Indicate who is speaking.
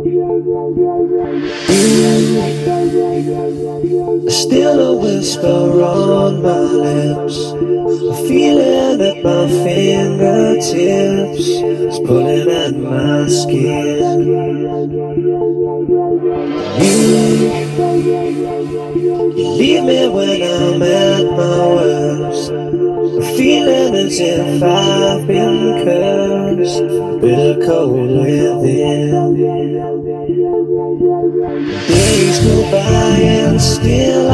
Speaker 1: Still a whisper on my lips, a feeling at my fingertips, it's pulling at my skin. You leave me when I'm at my worst, a feeling as if I've been cursed, bitter cold within. Days go by and still